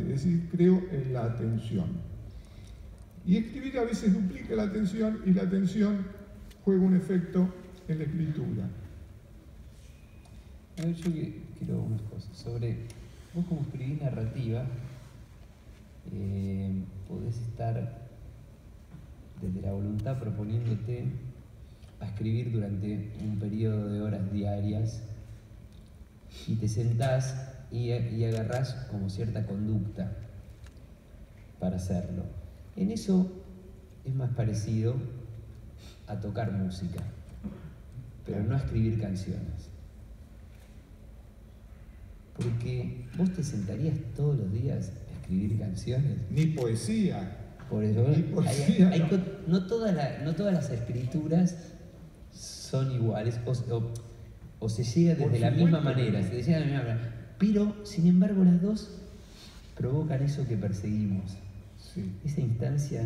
es decir, creo en la atención. Y escribir a veces duplica la atención y la atención juega un efecto en la escritura. A ver, yo quiero unas cosas. Sobre vos, como escribís narrativa, podés estar desde la voluntad proponiéndote a escribir durante un periodo de horas diarias y te sentás y agarrás como cierta conducta para hacerlo. En eso es más parecido a tocar música, pero no a escribir canciones. Porque vos te sentarías todos los días a escribir canciones. Ni poesía. Por eso, Ni poesía, no todas las escrituras son iguales o se llega desde la misma manera, pero sin embargo las dos provocan eso que perseguimos. Sí. Esa instancia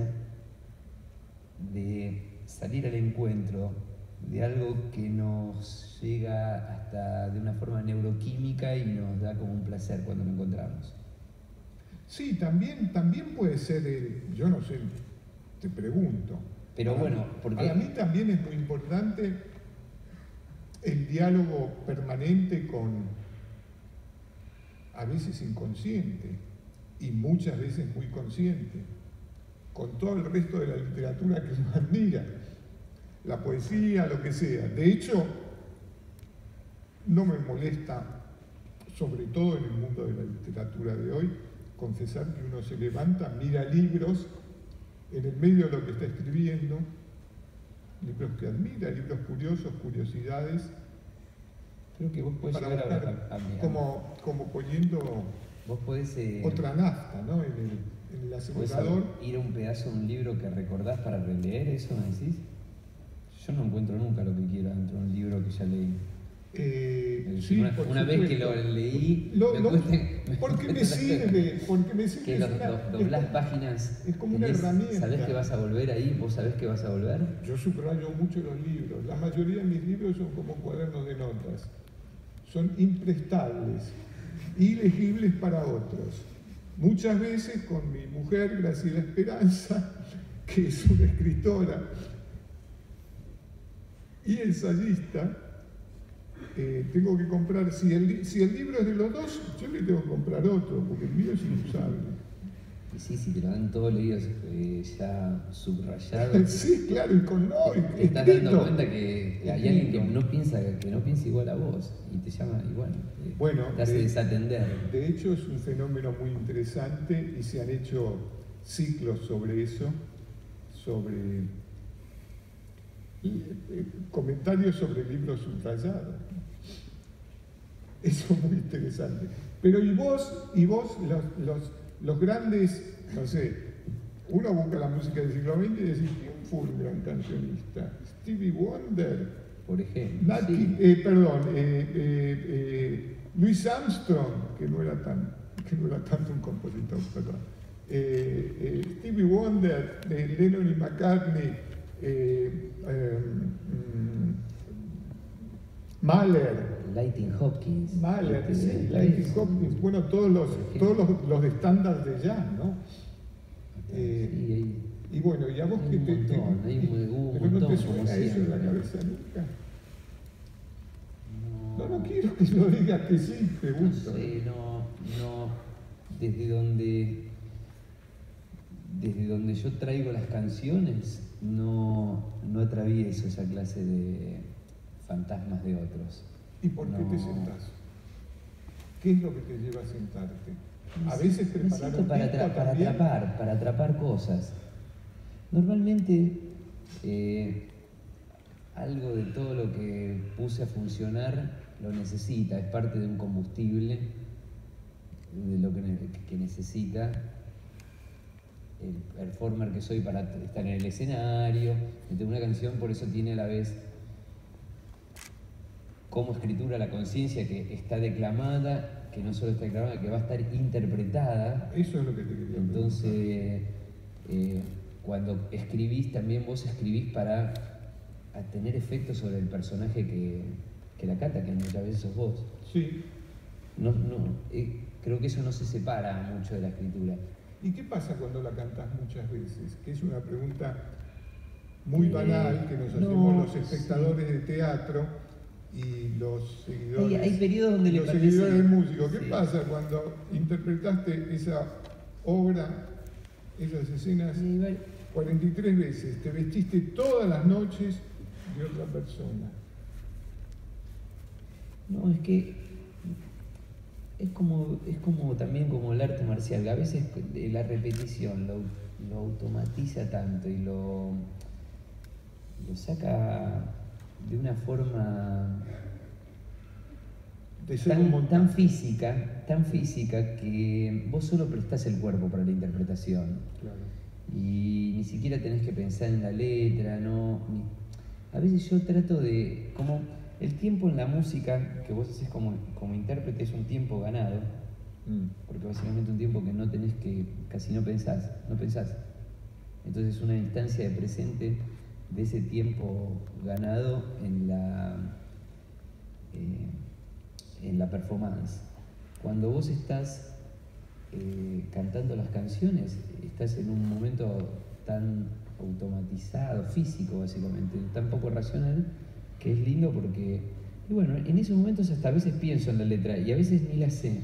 de salir al encuentro de algo que nos llega hasta de una forma neuroquímica y nos da como un placer cuando lo encontramos. Sí, también puede ser, yo no sé, te pregunto. Pero bueno, porque para mí también es muy importante el diálogo permanente con, a veces inconsciente, y muchas veces muy consciente, con todo el resto de la literatura que uno admira, la poesía, lo que sea. De hecho, no me molesta, sobre todo en el mundo de la literatura de hoy, confesar que uno se levanta, mira libros, en el medio de lo que está escribiendo, libros que admira, libros curiosos, curiosidades. Creo que vos podés llegar a como poniendo vos podés, otra nafta, ¿no? en el acelerador. Ir a un pedazo de un libro que recordás para releer, ¿eso me decís? Yo no encuentro nunca lo que quiero dentro de un libro que ya leí. Sí, una vez que lo leí, porque me sirve, que doblás páginas. Es como una herramienta. ¿Sabés que vas a volver ahí? ¿Vos sabés que vas a volver? Yo subrayo mucho los libros. La mayoría de mis libros son como cuadernos de notas. Son imprestables, ilegibles para otros. Muchas veces con mi mujer, Graciela Esperanza, que es una escritora y ensayista, tengo que comprar, si el libro es de los dos, yo le tengo que comprar otro, porque el mío es inusable. Y sí, si te lo dan todos leídos ya subrayado. Sí, claro, y con no, te estás dando cuenta que hay alguien que no piensa igual a vos y te llama igual. Te hace desatender. De hecho, es un fenómeno muy interesante y se han hecho ciclos sobre eso, sobre comentarios sobre libros subrayados. Eso es muy interesante. Pero y vos los grandes, no sé, uno busca la música del siglo XX y decís, ¿quién fue un gran cancionista? Stevie Wonder, por ejemplo. Louis Armstrong, que no era tanto un compositor, perdón. Stevie Wonder, Lennon y McCartney, Mahler. Lightning Hopkins. Mahler, sí, Lightning Hopkins. Bueno, todos los estándares de jazz, ¿no? Y bueno, ¿y a vos qué te...? Pero no te suena eso en la cabeza nunca. No quiero que lo digas que sí, pregunto. No sé, no. Desde donde yo traigo las canciones, no atravieso esa clase de fantasmas de otros. ¿Y por qué te sentás? ¿Qué es lo que te lleva a sentarte? A veces preparar un para atrapar cosas. Normalmente algo de todo lo que puse a funcionar lo necesita, es parte de un combustible de lo que necesita el performer que soy para estar en el escenario. Entonces, una canción por eso tiene a la vez como escritura la conciencia que está declamada, que no solo está declamada, que va a estar interpretada. Eso es lo que te quería preguntar. Entonces, cuando escribís, también vos escribís para tener efecto sobre el personaje que la canta, que muchas veces sos vos. Sí. creo que eso no se separa mucho de la escritura. ¿Y qué pasa cuando la cantás muchas veces? Que es una pregunta muy banal que nos hacemos los espectadores de teatro y los seguidores, hay periodos donde los le parece, seguidores de músicos. ¿Qué sí. pasa cuando interpretaste esa obra, esas escenas 43 veces? Te vestiste todas las noches de otra persona. No, es que es como también como el arte marcial, a veces la repetición lo automatiza tanto y lo saca de una forma tan física que vos solo prestás el cuerpo para la interpretación. Claro. Y ni siquiera tenés que pensar en la letra, a veces yo trato de, como el tiempo en la música que vos haces como intérprete es un tiempo ganado, porque básicamente un tiempo que no tenés que, casi no pensás. Entonces una instancia de presente de ese tiempo ganado en la performance. Cuando vos estás cantando las canciones, estás en un momento tan automatizado, físico básicamente, tan poco racional, que es lindo porque, y bueno, en esos momentos hasta a veces pienso en la letra y a veces ni la sé.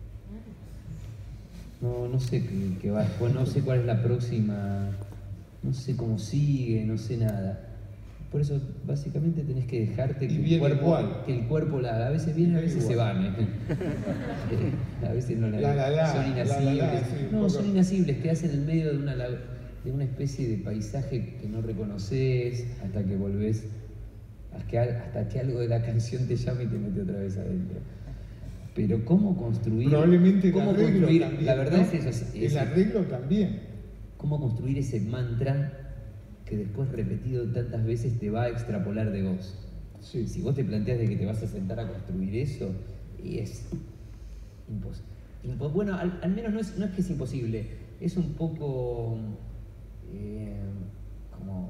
No sé qué va después, no sé cuál es la próxima, no sé cómo sigue, no sé nada. Por eso básicamente tenés que dejarte que el cuerpo la haga. A veces viene, a veces se van. A veces no son inasibles. Son inasibles, quedás en el medio de una especie de paisaje que no reconoces hasta que volvés, hasta que algo de la canción te llama y te mete otra vez adentro. Pero cómo construir... Probablemente el arreglo también, la verdad ¿no? es eso. El arreglo también. Cómo construir ese mantra que después repetido tantas veces te va a extrapolar de vos. Sí. Si vos te planteas de que te vas a sentar a construir eso, y es imposible. Bueno, al menos no es que es imposible, es un poco como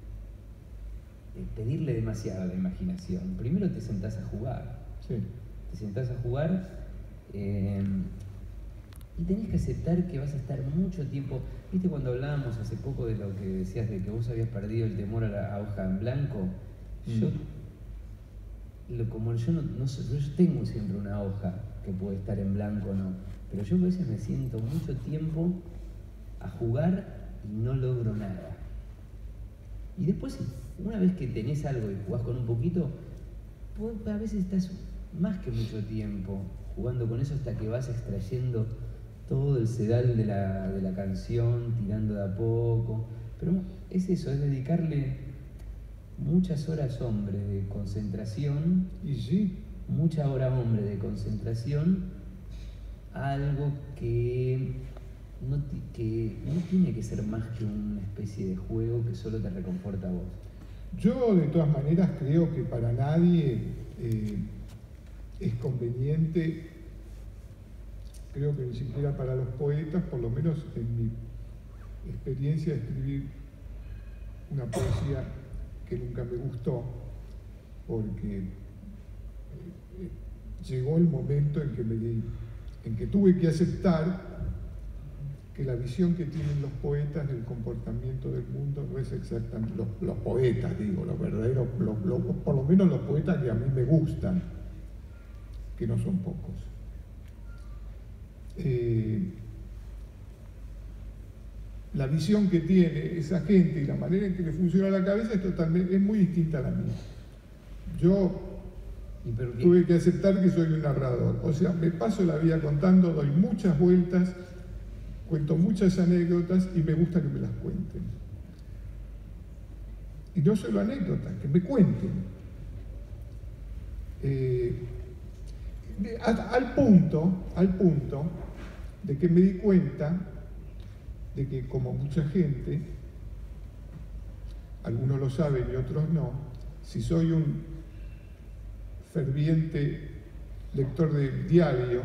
pedirle demasiado a la imaginación. Primero te sentás a jugar. Sí. Te sentás a jugar y tenés que aceptar que vas a estar mucho tiempo. ¿Viste cuando hablábamos hace poco de lo que decías de que vos habías perdido el temor a la hoja en blanco? Yo tengo siempre una hoja que puede estar en blanco o no, pero yo a veces me siento mucho tiempo a jugar y no logro nada. Y después, una vez que tenés algo y jugás con un poquito, a veces estás más que mucho tiempo jugando con eso hasta que vas extrayendo todo el sedal de la canción, tirando de a poco. Pero es eso, es dedicarle muchas horas, hombre, de concentración. Y sí. Mucha hora, hombre, de concentración a algo que no tiene que ser más que una especie de juego que solo te reconforta a vos. Yo, de todas maneras, creo que para nadie es conveniente, creo que ni siquiera para los poetas, por lo menos en mi experiencia de escribir una poesía que nunca me gustó, porque llegó el momento en que tuve que aceptar que la visión que tienen los poetas del comportamiento del mundo no es exactamente, los poetas digo, los verdaderos, por lo menos los poetas que a mí me gustan, que no son pocos. La visión que tiene esa gente y la manera en que le funciona la cabeza es muy distinta a la mía. Yo tuve que aceptar que soy un narrador, o sea, me paso la vida contando, doy muchas vueltas, cuento muchas anécdotas y me gusta que me las cuenten. Y no solo anécdotas, que me cuenten. Al punto de que me di cuenta de que, como mucha gente, algunos lo saben y otros no, si soy un ferviente lector del diario,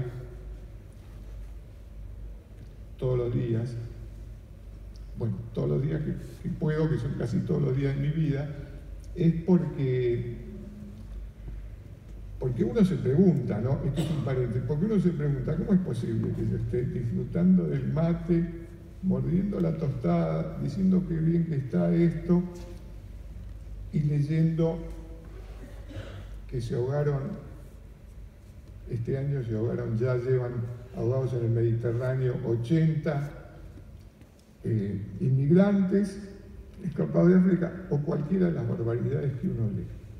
todos los días, bueno, todos los días que puedo, que son casi todos los días de mi vida, es porque porque uno se pregunta, ¿no? Esto es un paréntesis, porque uno se pregunta, ¿cómo es posible que yo esté disfrutando del mate, mordiendo la tostada, diciendo qué bien que está esto, y leyendo que se ahogaron, este año se ahogaron, ya llevan ahogados en el Mediterráneo 80 inmigrantes escapados de África, o cualquiera de las barbaridades que uno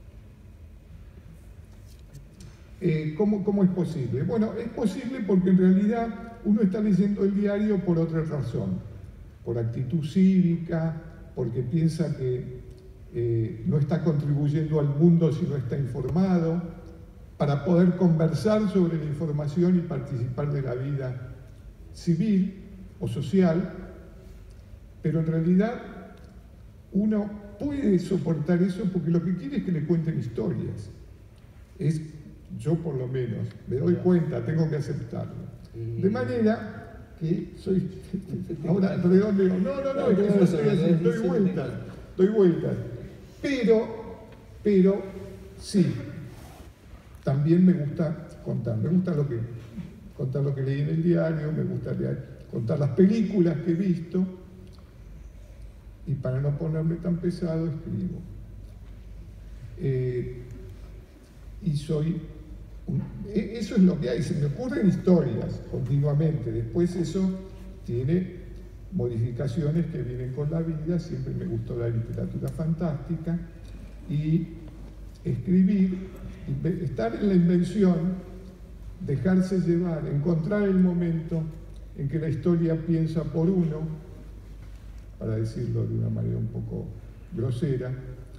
lee? ¿Cómo es posible? Bueno, es posible porque en realidad uno está leyendo el diario por otra razón, por actitud cívica, porque piensa que no está contribuyendo al mundo si no está informado, para poder conversar sobre la información y participar de la vida civil o social, pero en realidad uno puede soportar eso porque lo que quiere es que le cuenten historias. Yo por lo menos me doy cuenta, tengo que aceptarlo. De manera que soy... Ahora redondeo, no, es que yo soy así, doy vueltas. Pero sí, también me gusta contar, contar lo que leí en el diario, me gusta contar las películas que he visto, y para no ponerme tan pesado escribo. Eso es lo que hay, se me ocurren historias continuamente, después eso tiene modificaciones que vienen con la vida, siempre me gustó la literatura fantástica, y escribir, estar en la invención, dejarse llevar, encontrar el momento en que la historia piensa por uno, para decirlo de una manera un poco grosera,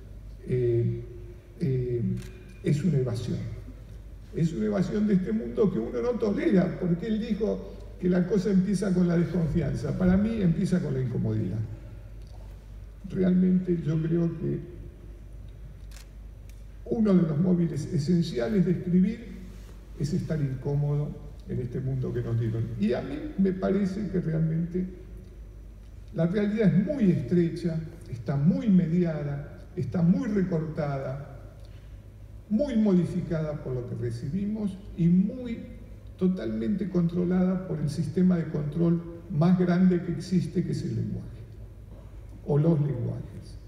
es una evasión. Es una evasión de este mundo que uno no tolera, porque él dijo que la cosa empieza con la desconfianza. Para mí empieza con la incomodidad. Realmente yo creo que uno de los móviles esenciales de escribir es estar incómodo en este mundo que nos dieron. Y a mí me parece que realmente la realidad es muy estrecha, está muy mediada, está muy recortada, muy modificada por lo que recibimos y totalmente controlada por el sistema de control más grande que existe, que es el lenguaje, o los lenguajes.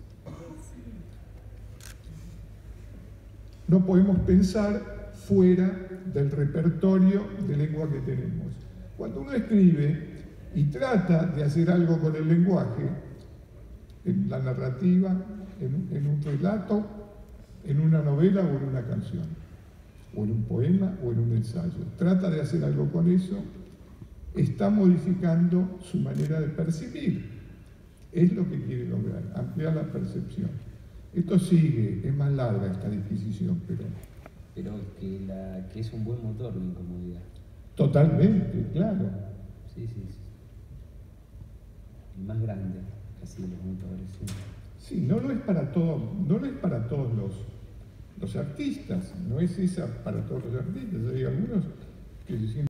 No podemos pensar fuera del repertorio de lengua que tenemos. Cuando uno escribe y trata de hacer algo con el lenguaje, en la narrativa, en un relato, en una novela o en una canción, o en un poema o en un ensayo, trata de hacer algo con eso, está modificando su manera de percibir. Es lo que quiere lograr, ampliar la percepción. Esto sigue, es más larga esta disquisición, pero que es un buen motor la incomodidad. Totalmente, claro. Sí. El más grande, casi de los motores. Sí, no lo es para todos los artistas, no es esa para todos los artistas. Hay algunos que se sienten